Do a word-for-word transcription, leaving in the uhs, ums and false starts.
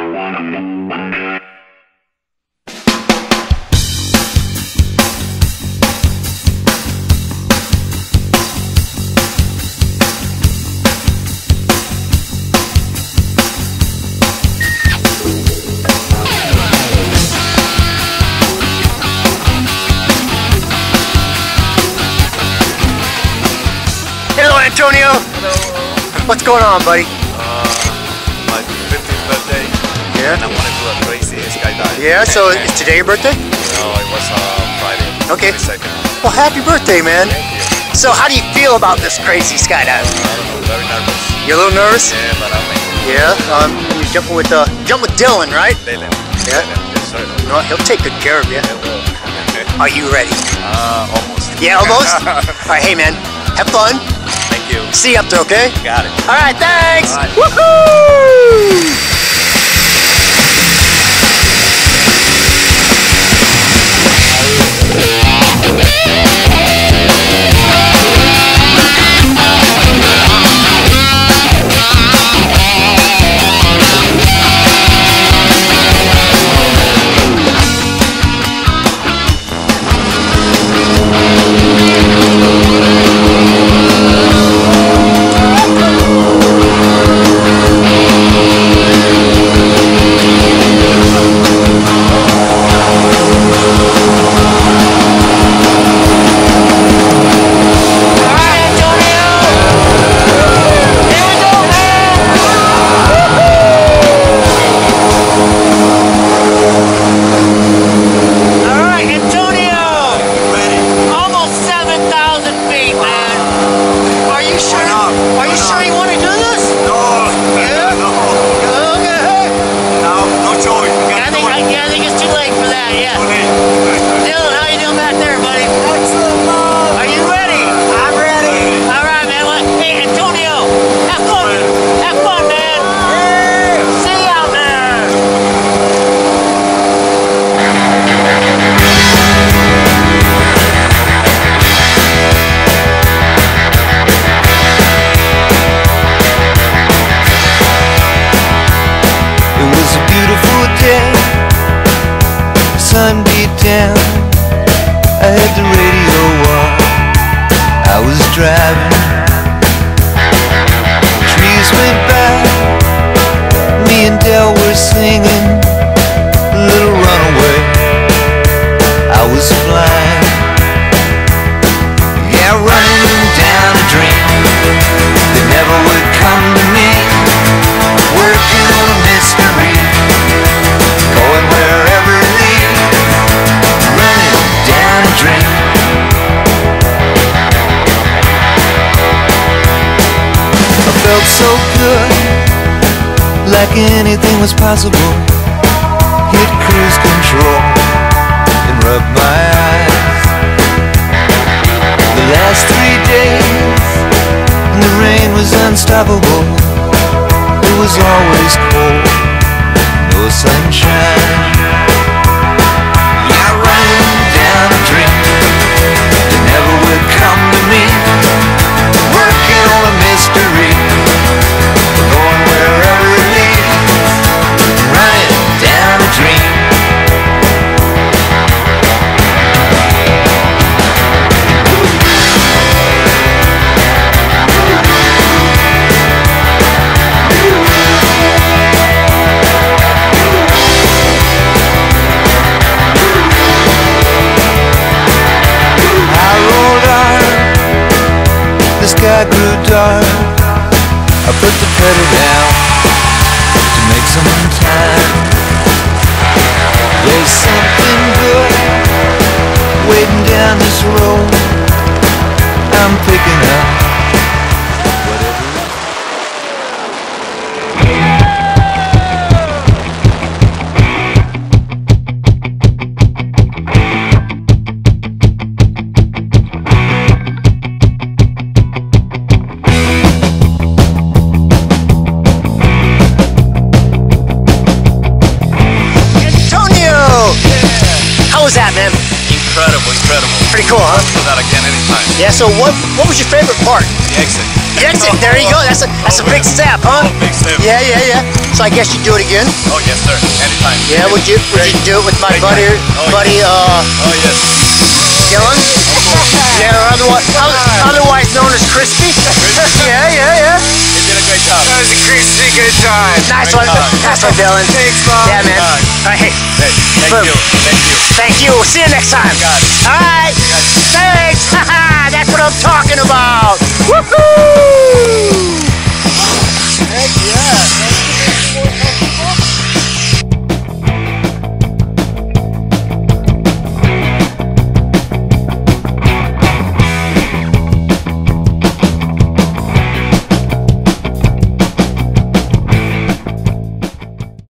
Antonio! Hello! What's going on, buddy? Uh, my fifteenth birthday. Yeah? And I want to do a crazy skydive. Yeah, so is today your birthday? No, it was uh, Friday. Okay. twenty-second. Well, happy birthday, man. Thank you. So how do you feel about this crazy skydive? I don't know, very nervous. You're a little nervous? Yeah, but I'll make it. Yeah? Um, you're jumping with, uh, jump with Dylan, right? Dylan. Yeah? Dylan. Yes, sir. You know what? He'll take good care of you. Yeah, well. Are you ready? Uh, almost. Yeah, almost? All right, hey, man. Have fun. Thank you. See you up there, okay? Got it. All right, thanks. All right. Woohoo! Sun beat down, I had the radio on, I was driving. Trees went by, me and Del were singing Little Runaway. I was flying, yeah, running down a dream that never would come to me, working on a mystery, going wherever it leads, running down a dream. I felt so good, like anything was possible. Hit cruise control and rub my eyes. The last three days, and the rain was unstoppable. It was always cold, no sunshine. Yeah, running down a dream that never would come to me, working on a mystery, going wherever it leads, running down a dream. The sky grew dark, I put the pedal down to make some time. There's something good waiting down this road, I'm picking up whatever. How was that, man? Incredible, incredible. Pretty cool, huh? Do that again anytime. Yeah, so what what was your favorite part? The exit. That's it. There you go. That's a that's a big step, huh? Oh, big step. Yeah, yeah, yeah. So I guess you do it again. Oh yes, sir. Anytime. Yeah. Would you would you do it with my Great buddy time. Oh, buddy uh Oh yes. Dylan? Yeah, or otherwise otherwise known as Crispy. Yeah, yeah, yeah. You did a great job. That was a crispy good time. Nice Great one, time. nice one, Dylan. Thanks, Mom. Yeah, man. Alright. All right, hey, Hey, thank Boom. you. Thank you. thank you. See you next time. Got it. All right. Got it. Thanks.